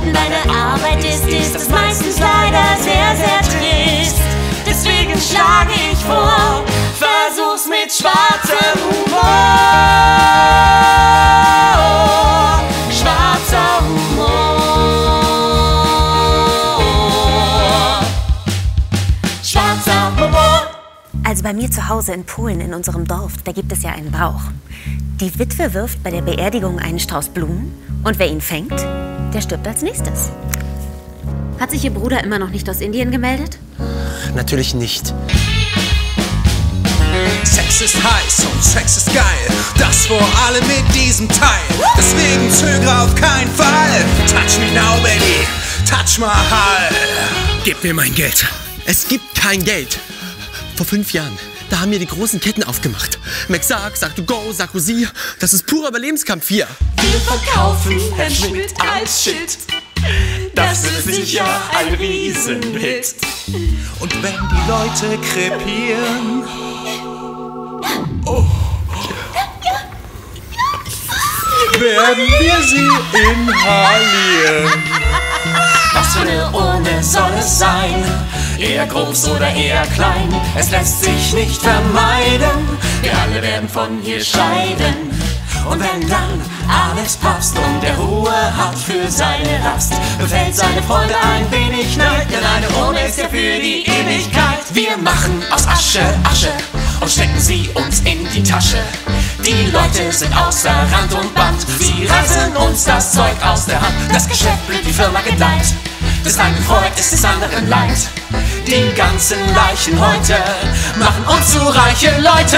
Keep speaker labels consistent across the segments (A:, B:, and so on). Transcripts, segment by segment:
A: Deine Arbeit ist meistens leider sehr, sehr trist. Deswegen schlage ich vor, versuch's mit schwarzem Humor. Schwarzer Humor. Schwarzer Humor.
B: Also bei mir zu Hause in Polen, in unserem Dorf, da gibt es ja einen Brauch. Die Witwe wirft bei der Beerdigung einen Strauß Blumen und wer ihn fängt, der stirbt als nächstes. Hat sich Ihr Bruder immer noch nicht aus Indien gemeldet?
C: Natürlich nicht.
D: Sex ist heiß und Sex ist geil, das vor allem mit diesem Teil. Deswegen zögere auf keinen Fall. Touch me now, baby, touch my heart. Gib mir mein Geld.
C: Es gibt kein Geld. Vor 5 Jahren, da haben wir die großen Ketten aufgemacht. McSark, Sag2Go, Sarkozy, das ist purer Überlebenskampf hier.
A: Wir verkaufen Herrn Schmidt als Shit. Das ist sicher ein Riesenhit.
D: Und wenn die Leute krepieren, werden wir sie inhalieren.
A: Was für eine Urne soll es sein? Eher groß oder eher klein? Es lässt sich nicht vermeiden. Wir alle werden von hier scheiden. Und wenn dann alles passt und der Ruhe hat für seine Rast, befällt seine Freunde ein wenig Neid, denn eine Urne ist ja für die Ewigkeit. Wir machen aus Asche Asche und stecken sie uns in die Tasche. Die Leute sind außer Rand und Band, sie reißen uns das Zeug aus der Hand. Das Geschäft blüht, die Firma gedeiht, des einen Freud ist des anderen Leid. Die ganzen Leichen heute machen uns zu reiche Leute.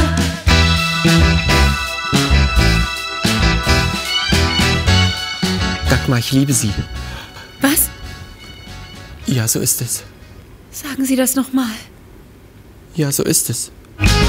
C: Dagmar, ich liebe Sie.
B: Was?
C: Ja, so ist es.
B: Sagen Sie das noch mal.
C: Ja, so ist es.